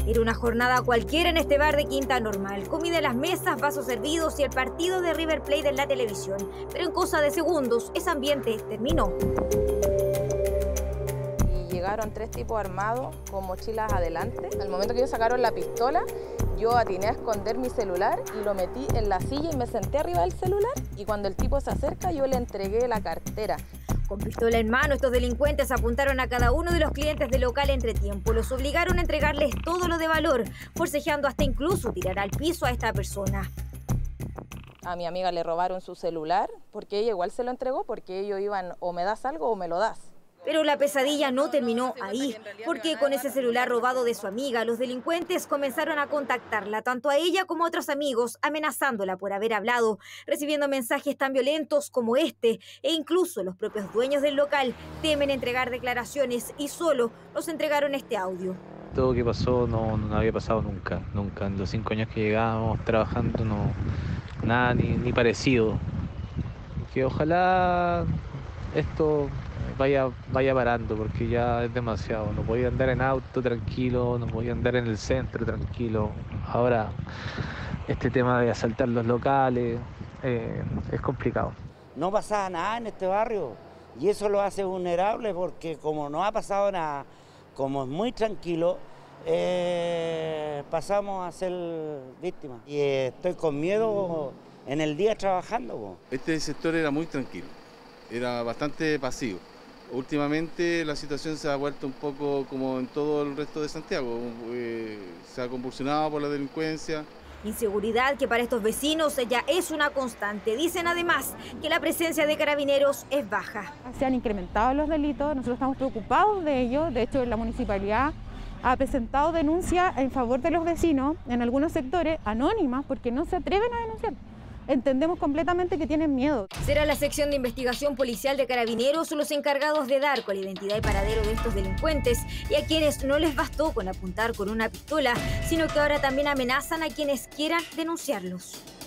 Era una jornada cualquiera en este bar de Quinta Normal. Comida en las mesas, vasos servidos y el partido de River Plate en la televisión. Pero en cosa de segundos, ese ambiente terminó. Y llegaron 3 tipos armados con mochilas adelante. Al momento que ellos sacaron la pistola, yo atiné a esconder mi celular y lo metí en la silla y me senté arriba del celular. Y cuando el tipo se acerca, yo le entregué la cartera. Con pistola en mano, estos delincuentes apuntaron a cada uno de los clientes del local entre tiempo. Los obligaron a entregarles todo lo de valor, forcejeando hasta incluso tirar al piso a esta persona. A mi amiga le robaron su celular porque ella igual se lo entregó porque ellos iban o me das algo o me lo das. Pero la pesadilla no terminó ahí, porque con ese celular robado de su amiga, los delincuentes comenzaron a contactarla, tanto a ella como a otros amigos, amenazándola por haber hablado, recibiendo mensajes tan violentos como este, e incluso los propios dueños del local temen entregar declaraciones y solo nos entregaron este audio. Todo lo que pasó no había pasado nunca. En los 5 años que llegábamos trabajando, nada ni parecido. Que ojalá esto vaya parando, porque ya es demasiado. No podía andar en auto tranquilo, no podía andar en el centro tranquilo. Ahora este tema de asaltar los locales es complicado. No pasaba nada en este barrio y eso lo hace vulnerable porque como no ha pasado nada, como es muy tranquilo, pasamos a ser víctimas. Y estoy con miedo en el día trabajando. Este sector era muy tranquilo, era bastante pasivo. Últimamente la situación se ha vuelto un poco como en todo el resto de Santiago, se ha convulsionado por la delincuencia. Inseguridad que para estos vecinos ya es una constante. Dicen además que la presencia de carabineros es baja. Se han incrementado los delitos, nosotros estamos preocupados de ello. De hecho, la municipalidad ha presentado denuncias en favor de los vecinos en algunos sectores anónimas porque no se atreven a denunciar. Entendemos completamente que tienen miedo. Será la sección de investigación policial de Carabineros los encargados de dar con la identidad y paradero de estos delincuentes y a quienes no les bastó con apuntar con una pistola, sino que ahora también amenazan a quienes quieran denunciarlos.